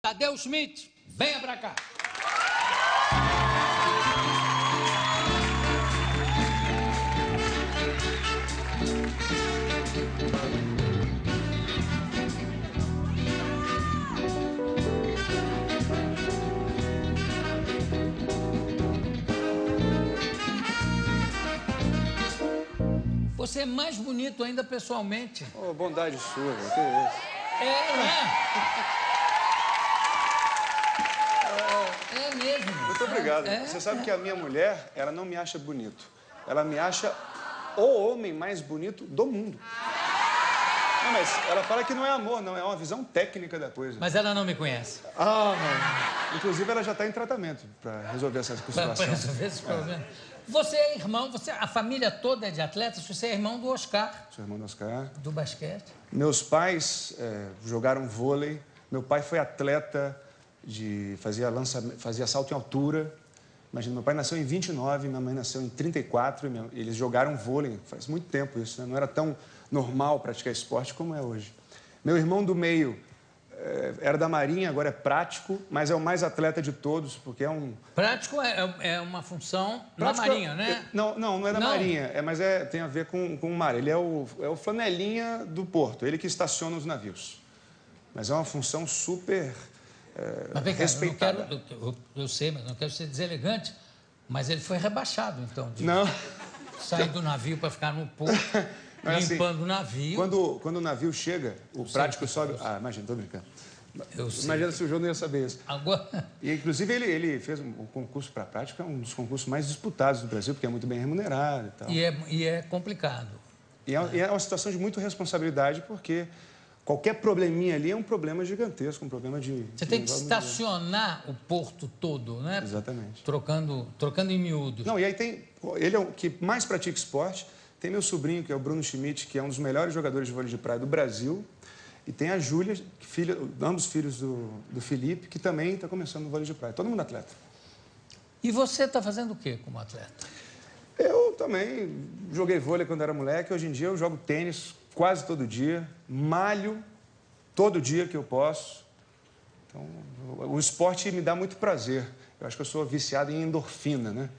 Tadeu Schmidt, venha pra cá. Você é mais bonito ainda pessoalmente. Oh, bondade sua, que isso? É mesmo. Muito obrigado. Você sabe que a minha mulher, ela não me acha bonito. Ela me acha o homem mais bonito do mundo. Não, mas ela fala que não é amor, não. É uma visão técnica da coisa. Mas ela não me conhece. Ah, não. Inclusive, ela já está em tratamento para resolver essa situação. Para resolver esse problema. Você é irmão, a família toda é de atletas, você é irmão do Oscar. Sou irmão do Oscar. Do basquete. Meus pais jogaram vôlei. Meu pai foi atleta, fazia salto em altura. Imagina, meu pai nasceu em 29, minha mãe nasceu em 34. Eles jogaram vôlei, faz muito tempo isso, né? Não era tão normal praticar esporte como é hoje. Meu irmão do meio era da Marinha, agora é prático, mas é o mais atleta de todos, porque é um... Prático é uma função da Marinha, né? Não é da Marinha, mas tem a ver com o mar. Ele é o flanelinha do porto, ele que estaciona os navios. Mas é uma função super respeitada. Eu sei, mas não quero ser deselegante, mas ele foi rebaixado, então. Não. Sair do navio para ficar no porto, limpando o navio. Quando o navio chega, o prático sobe... Ah, imagina, tô brincando. Imagina se o João não ia saber isso. Agora... E, inclusive, ele fez um concurso para prática, um dos concursos mais disputados do Brasil, porque é muito bem remunerado e tal. E é complicado. E é uma situação de muita responsabilidade, porque qualquer probleminha ali é um problema gigantesco, um problema de... Você tem que estacionar o porto todo, né? Exatamente. Trocando em miúdos. Não, e aí ele é o que mais pratica esporte. Tem meu sobrinho, que é o Bruno Schmidt, que é um dos melhores jogadores de vôlei de praia do Brasil. E tem a Júlia, ambos filhos do Felipe, que também está começando no vôlei de praia. Todo mundo atleta. E você está fazendo o quê como atleta? Eu também joguei vôlei quando era moleque. Hoje em dia eu jogo tênis quase todo dia. Malho todo dia que eu posso. Então, o esporte me dá muito prazer. Eu acho que eu sou viciado em endorfina, né?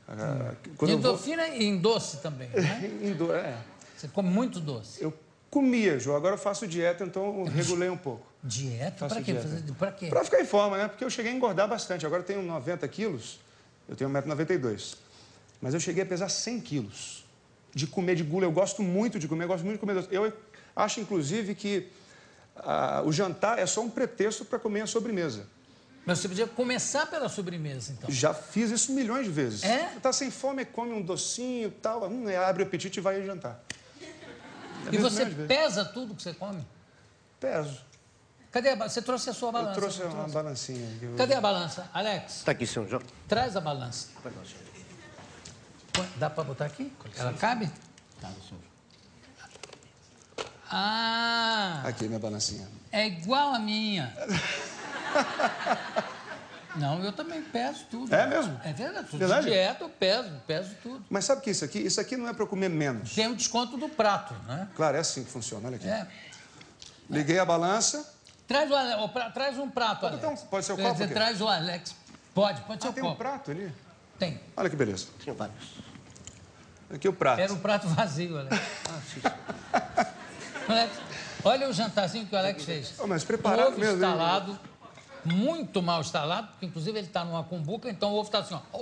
Endorfina e em doce também, né? Você come muito doce? Eu comia, João. Agora eu faço dieta, então eu regulei um pouco. Dieta? Para quê? Para quê? Para ficar em forma, né? Porque eu cheguei a engordar bastante. Agora eu tenho 90 quilos, eu tenho 1,92 m. Mas eu cheguei a pesar 100 quilos de comer de gula. Eu gosto muito de comer, gosto muito de comer doce. Eu acho, inclusive, que o jantar é só um pretexto para comer a sobremesa. Mas você podia começar pela sobremesa, então. Já fiz isso milhões de vezes. É? Tá sem fome, come um docinho e tal, abre o apetite e vai jantar. E você pesa tudo que você come? Peso. Cadê você trouxe a sua balança? Eu trouxe uma balancinha. Cadê a balança? Alex? Está aqui, senhor João. Traz a balança. Dá para botar aqui? Ela cabe? Cabe, senhor. Ah! Aqui, minha balancinha. É igual a minha. Não, eu também peso tudo. É mesmo? É verdade. Verdade? De dieta eu peso tudo. Mas sabe o que é isso aqui não é para eu comer menos. Tem um desconto do prato, né? Claro, é assim que funciona, olha aqui. É. Liguei a balança. Traz um prato, Alex. Então, pode ser o copo? Você traz o Alex. Pode ser o tem copo. um prato ali? Tem. Olha que beleza. Tinha vários. Aqui o prato. Era um prato vazio, Alex. Alex, olha o jantarzinho que o Alex fez. Mas preparado ovo mesmo. instalado, muito mal instalado, porque inclusive ele está numa cumbuca, então o ovo está assim, ó.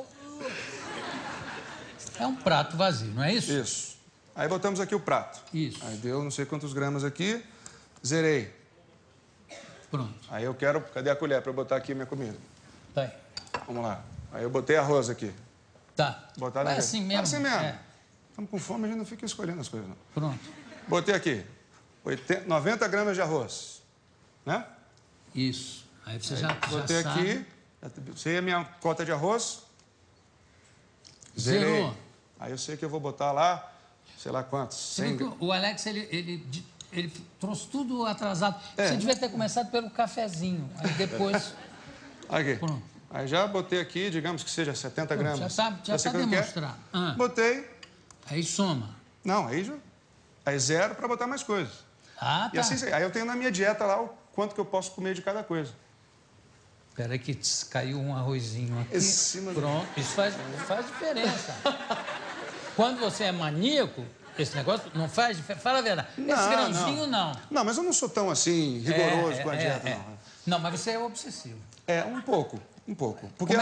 É um prato vazio, não é isso? Isso. Aí botamos aqui o prato. Isso. Aí deu não sei quantos gramas aqui. Zerei. Pronto. Aí eu quero... Cadê a colher para eu botar aqui a minha comida? Tá aí. Vamos lá. Aí eu botei arroz aqui. Tá. Botar Vai assim mesmo. Assim mesmo. É. Estamos com fome, a gente não fica escolhendo as coisas, não. Pronto. Botei aqui. 90 gramas de arroz. Né? Isso. Aí você já Botei sabe. aqui. Sei a minha cota de arroz. Zerou. Zerei. Aí eu sei que eu vou botar lá, sei lá quantos. 100 gramas. O Alex, ele trouxe tudo atrasado. É. Você devia ter começado pelo cafezinho. Aí depois... Aqui. Pronto. Aí já botei aqui, digamos que seja 70 gramas. Já tá demonstrado. Botei. Aí soma. Não, aí zero para botar mais coisas. Ah, tá. E assim, aí eu tenho na minha dieta lá o quanto que eu posso comer de cada coisa. Espera que caiu um arrozinho aqui. Pronto, isso faz diferença. Quando você é maníaco, esse negócio não faz diferença. Fala a verdade. Esse grãozinho, não. Não, mas eu não sou tão, assim, rigoroso com a dieta, não. Não, mas você é obsessivo. Um pouco. Porque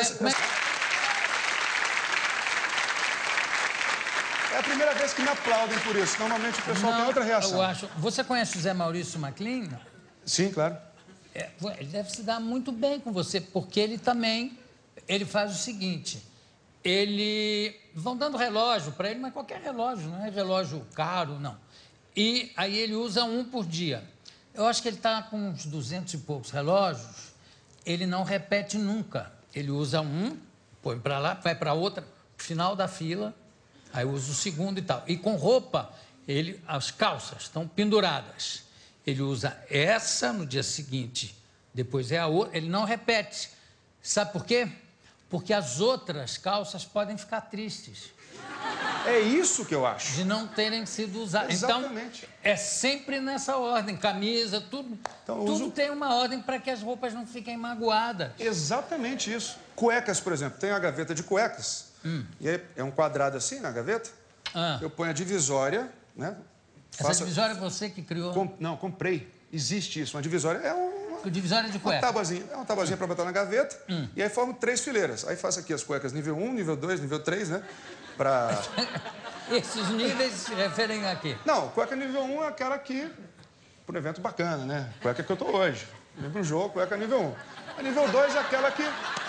é a primeira vez que me aplaudem por isso. Normalmente o pessoal tem outra reação. Eu acho. Você conhece o Zé Maurício MacLean? Sim, claro. Ele deve se dar muito bem com você, porque ele também, ele faz o seguinte, vão dando relógio para ele, mas qualquer relógio, não é relógio caro, não. E aí ele usa um por dia. Eu acho que ele está com uns 200 e poucos relógios, ele não repete nunca. Ele usa um, põe para lá, vai para outra, final da fila, aí usa o segundo e tal. E com roupa, as calças estão penduradas. Ele usa essa no dia seguinte, depois é a outra, ele não repete. Sabe por quê? Porque as outras calças podem ficar tristes. É isso que eu acho. De não terem sido usadas. Exatamente. Então, é sempre nessa ordem, camisa, tudo. Então, tudo tem uma ordem para que as roupas não fiquem magoadas. Exatamente isso. Cuecas, por exemplo, tem a gaveta de cuecas, e aí é um quadrado assim na gaveta, eu ponho a divisória, né? Essa divisória é você que criou? Não, comprei. Existe isso. Uma divisória divisória de cueca. Uma tabuazinha para botar na gaveta. E aí formo 3 fileiras. Aí faço aqui as cuecas nível 1, nível 2, nível 3, né? Esses níveis se referem a quê? Não, cueca nível 1 é aquela que... Por um evento bacana, né? Cueca que eu tô hoje. Vim pro jogo, cueca nível 1. A nível 2 é aquela que...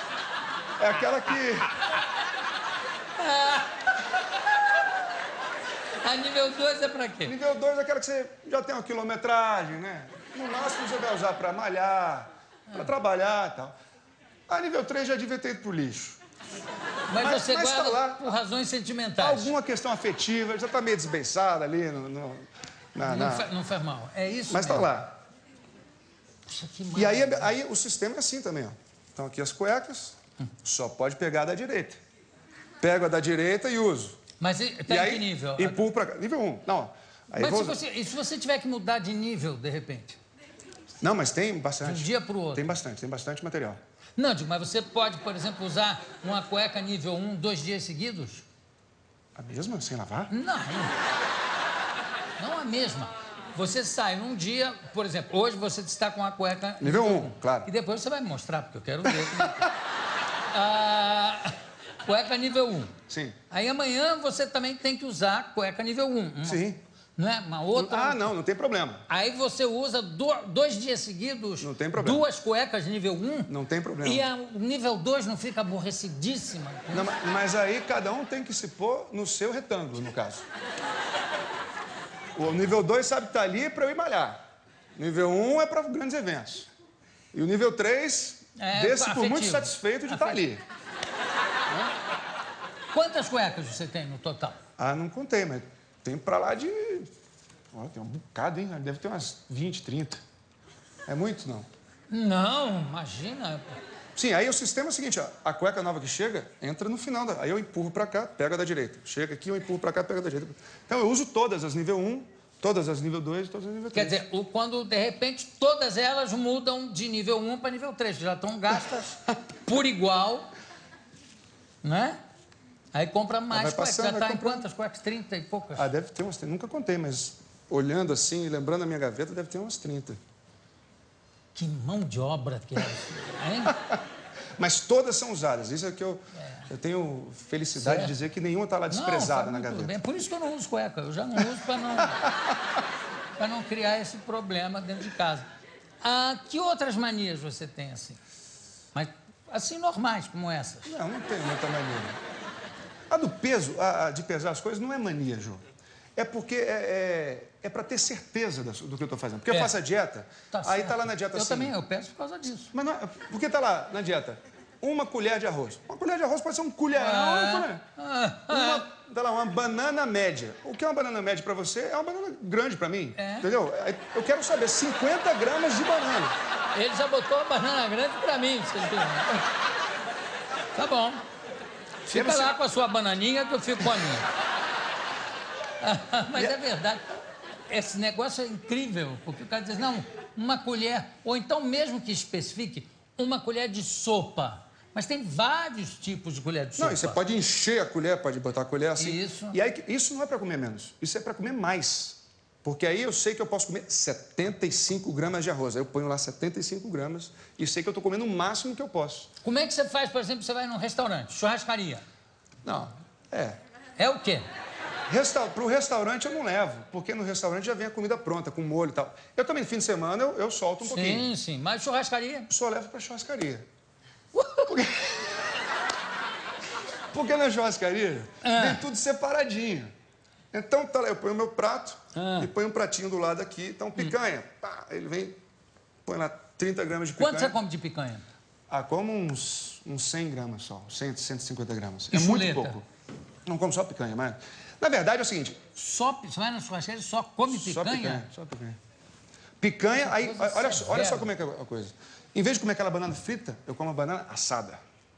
A nível 2 é pra quê? Nível 2 é aquela que você já tem uma quilometragem, né? No máximo você vai usar pra malhar, pra trabalhar e tal. A nível 3 já devia ter ido pro lixo. Mas você guarda tá lá, por razões sentimentais. Alguma questão afetiva, já tá meio desbeiçada ali Não faz mal. É isso Mas mesmo. tá lá. Puxa, que E aí o sistema é assim também, ó. Então aqui as cuecas, só pode pegar da direita. Pego a da direita e uso. Mas tá em que nível? Empurro pra cá. Nível 1. Não. Aí mas se você tiver que mudar de nível, de repente? Não, mas tem bastante. De um dia pro outro? Tem bastante material. Não, digo, mas você pode, por exemplo, usar uma cueca nível 1 2 dias seguidos? A mesma? Sem lavar? Não. Não a mesma. Você sai num dia, por exemplo, hoje você está com a cueca nível 1, claro. E depois você vai me mostrar, porque eu quero ver. Cueca nível 1. Sim. Aí amanhã você também tem que usar cueca nível 1. Sim. Não é? Uma outra... Não tem problema. Aí você usa 2 dias seguidos... Não tem problema. 2 cuecas nível 1... Não tem problema. E o nível 2 não fica aborrecidíssima? Não, mas aí cada um tem que se pôr no seu retângulo, no caso. O nível 2 sabe que tá ali para eu ir malhar. O nível 1 é para grandes eventos. E o nível 3, por muito satisfeito de estar ali. Quantas cuecas você tem no total? Não contei, mas tem pra lá de... tem um bocado, hein? Deve ter umas 20, 30. É muito, não? Não, imagina. Sim, aí o sistema é o seguinte, ó. A cueca nova que chega, entra no final. Aí eu empurro pra cá, pego a da direita. Chega aqui, eu empurro pra cá, pego a da direita. Então eu uso todas as nível 1, todas as nível 2 e todas as nível 3. Quer dizer, quando, de repente, todas elas mudam de nível 1 para nível 3. Já estão gastas por igual, né? Aí compra mais cuecas. Já está em quantas cuecas? 30 e poucas? Deve ter umas 30. Nunca contei, mas olhando assim, lembrando a minha gaveta, deve ter umas 30. Que mão de obra que é isso, hein? Mas todas são usadas. Isso é que eu tenho felicidade de dizer que nenhuma está lá desprezada na gaveta. Bem. Por isso que eu não uso cueca. Eu já não uso para não criar esse problema dentro de casa. Que outras manias você tem assim? Mas assim normais como essas? Não tenho muita mania. A do peso, de pesar as coisas, não é mania, Ju. É porque é para ter certeza do que eu estou fazendo. Porque eu faço a dieta, aí está lá na dieta assim... Eu também, eu peço por causa disso. Mas não, porque está lá na dieta, 1 colher de arroz. 1 colher de arroz pode ser um colherão, Tá lá, uma banana média. O que é uma banana média para você é uma banana grande para mim, entendeu? Eu quero saber, 50 gramas de banana. Ele já botou a banana grande para mim, vocês viram? Tá bom. Fica lá com a sua bananinha que eu fico com a minha. Mas é verdade. Esse negócio é incrível, porque o cara diz, não, uma colher, ou então mesmo que especifique, uma colher de sopa. Mas tem vários tipos de colher de sopa. Não, e você pode encher a colher, pode botar a colher assim. Isso. E aí, isso não é para comer menos, isso é para comer mais. Porque aí eu sei que eu posso comer 75 gramas de arroz. Aí eu ponho lá 75 gramas e sei que eu estou comendo o máximo que eu posso. Como é que você faz, por exemplo, você vai num restaurante, churrascaria? Não, é. É o quê? Para o restaurante eu não levo, porque no restaurante já vem a comida pronta, com molho e tal. Eu também, no fim de semana, eu solto um pouquinho. Sim, mas churrascaria? Só levo para churrascaria. Porque na churrascaria vem tudo separadinho. Então, tá lá, eu ponho o meu prato e ponho um pratinho do lado aqui. Então, picanha, pá, ele vem, põe lá 30 gramas de picanha. Quanto você come de picanha? Como uns 100 gramas só, 100, 150 gramas. E é chuleta? muito pouco. Não como só picanha, mas... Na verdade, é o seguinte... Você vai na churrascaria e só come picanha? Só picanha, só picanha. Picanha, aí, olha só como é que é a coisa. Em vez de comer aquela banana frita, eu como a banana assada.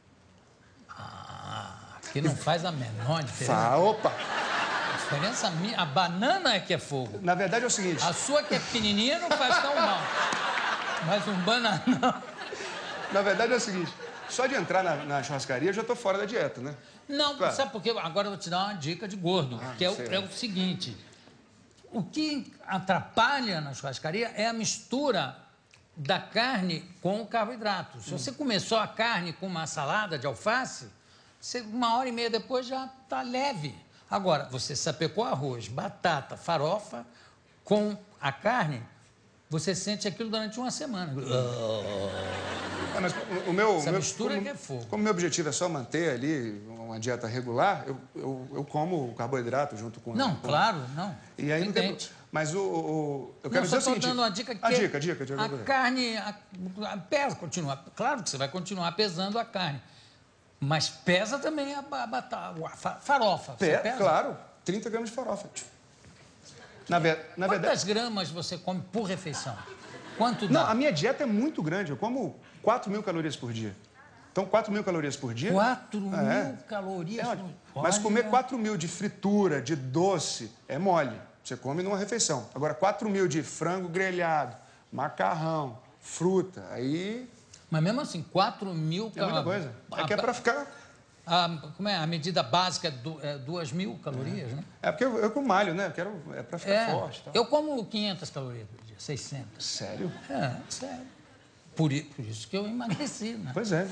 Que não faz a menor diferença. Opa! A diferença minha, a banana é que é fogo. Na verdade é o seguinte... A sua que é pequenininha não faz tão mal. Mas um bananão... Na verdade é o seguinte, só de entrar na churrascaria eu já tô fora da dieta, né? Não, Claro. sabe por quê? Agora eu vou te dar uma dica de gordo, que é o seguinte. O que atrapalha na churrascaria é a mistura da carne com o carboidrato. Se você comer só a carne com uma salada de alface, você, 1h30 depois já está leve. Agora, você sapecou arroz, batata, farofa com a carne, você sente aquilo durante uma semana. Mas Essa mistura que é fogo. Como meu objetivo é só manter ali uma dieta regular, eu como o carboidrato junto com... Não, claro, não. E aí não tem... Mas eu quero dizer o seguinte... dando uma dica que... A dica. A carne... Pesa, continua. Claro que você vai continuar pesando a carne. Mas pesa também a batata, a farofa. Pesa? Claro, 30 gramas de farofa. Na verdade... Quantas gramas você come por refeição? Quanto dá? Não, a minha dieta é muito grande. Eu como 4.000 calorias por dia. Então, 4.000 calorias por dia... 4.000 calorias por dia? Mas comer 4.000 de fritura, de doce, é mole. Você come numa refeição. Agora, 4.000 de frango grelhado, macarrão, fruta, aí... Mas mesmo assim, 4.000 calorias... É muita coisa. É que é pra ficar... Como é? A medida básica é 2.000 calorias, né? É porque eu como malho, né? É pra ficar forte. Tá? Eu como 500 calorias por dia, 600. Sério? Sério. Por isso que eu emagreci, né? Pois é.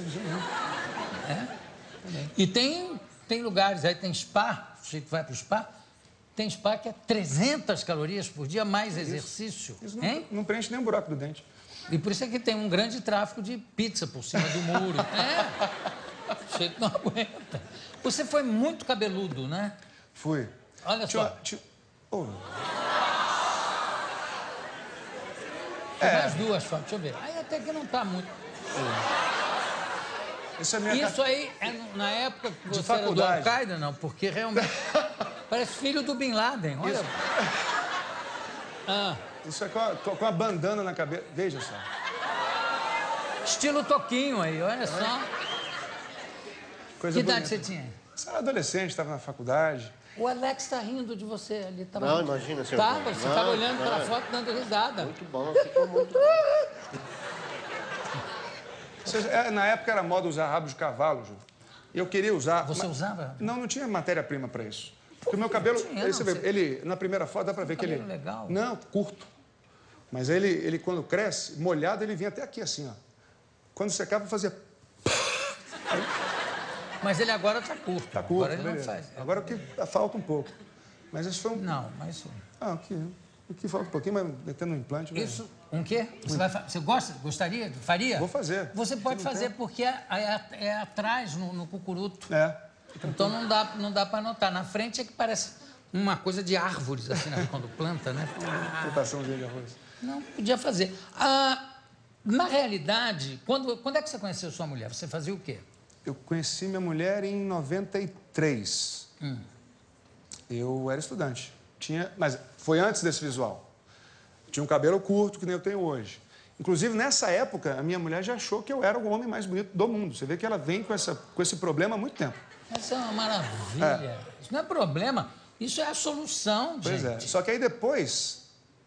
E tem lugares, aí tem spa, você vai pro spa, tem spa que é 300 calorias por dia, mais exercício. Isso não preenche nem um buraco do dente. E por isso é que tem um grande tráfico de pizza por cima do muro. O jeito não aguenta. Você foi muito cabeludo, né? Fui. Olha só. Mais duas só, deixa eu ver. Aí até que não tá muito. Isso aí é na época que você era do faculdade. Al-Qaeda, não? Porque realmente parece filho do Bin Laden, olha. Isso é com a bandana na cabeça. Veja só. Estilo Toquinho aí, olha só. Coisa Que idade bonita. você tinha? Você era adolescente, estava na faculdade. O Alex tá rindo de você ali. Tava... Não, imagina, senhor. Tava, você tava olhando pra foto dando risada. Muito bom, ficou muito bom. Na época era moda usar rabo de cavalo, Ju. E eu queria usar... Você usava? Não tinha matéria-prima para isso. Porque o meu cabelo... na primeira foto dá para ver que ele... legal. Não, curto. Mas ele, quando cresce, molhado, ele vinha até aqui, assim, ó. Quando secava, fazia... Mas ele agora tá curto. Tá curto, agora ele beleza. não faz. Agora o que falta um pouco. Mas isso foi um... Não, mas... O que falta um pouquinho, mas metendo um implante... Isso, um quê? Você gostaria? Faria? Vou fazer. Você pode fazer, porque é atrás, no cucuruto. Então não dá para notar. Na frente é que parece uma coisa de árvores, assim, né? Quando planta, né? Plantaçãozinha de arroz. Não, podia fazer. Na realidade, quando é que você conheceu sua mulher? Você fazia o quê? Eu conheci minha mulher em 93. Eu era estudante. Mas foi antes desse visual. Tinha um cabelo curto, que nem eu tenho hoje. Inclusive, nessa época, a minha mulher já achou que eu era o homem mais bonito do mundo. Você vê que ela vem com esse problema há muito tempo. Essa é uma maravilha. Isso não é problema, isso é a solução, Pois gente. Só que aí depois,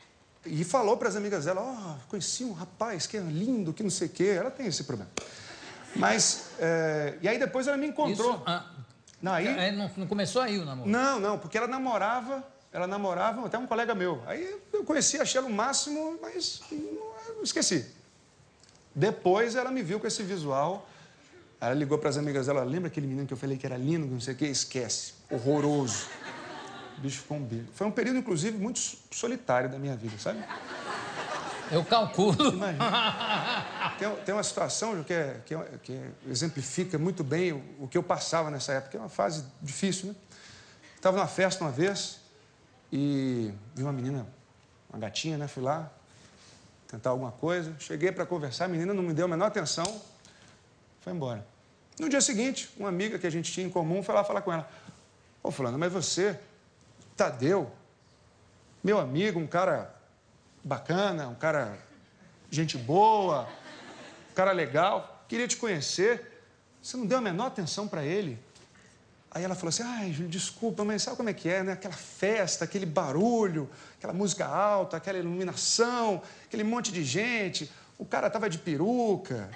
E falou para as amigas dela, conheci um rapaz que é lindo, que não sei o quê. Ela tem esse problema. Mas, e aí depois ela me encontrou. Não começou aí o namoro? Não, porque ela namorava até um colega meu. Aí eu conheci, achei ela o máximo, mas esqueci. Depois ela me viu com esse visual, ela ligou para as amigas dela, lembra aquele menino que eu falei que era lindo, não sei o quê? Esquece, horroroso. O bicho ficou um bicho. Foi um período, inclusive, muito solitário da minha vida, sabe? Eu calculo. Imagina. Tem uma situação que exemplifica muito bem o que eu passava nessa época. É uma fase difícil, né? Estava numa festa uma vez e vi uma menina, uma gatinha, né? Fui lá tentar alguma coisa. Cheguei para conversar, a menina não me deu a menor atenção, foi embora. No dia seguinte, uma amiga que a gente tinha em comum foi lá falar com ela. Ô, fulano, mas você, Tadeu, meu amigo, um cara bacana, um cara gente boa, um cara legal, queria te conhecer, você não deu a menor atenção para ele. Aí ela falou assim, ai, Júlio, desculpa, mas sabe como é que é, né? Aquela festa, aquele barulho, aquela música alta, aquela iluminação, aquele monte de gente, o cara tava de peruca.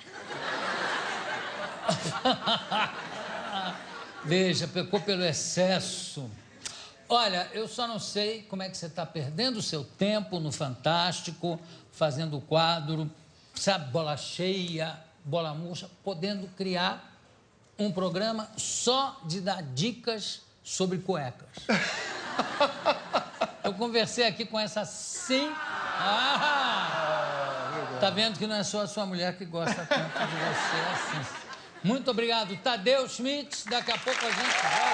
Veja, pecou pelo excesso. Olha, eu só não sei como é que você está perdendo o seu tempo no Fantástico, fazendo o quadro, sabe, bola cheia, bola murcha, podendo criar um programa só de dar dicas sobre cuecas. Eu conversei aqui com essa sim. Tá vendo que não é só a sua mulher que gosta tanto de você assim. Muito obrigado, Tadeu Schmidt. Daqui a pouco a gente volta.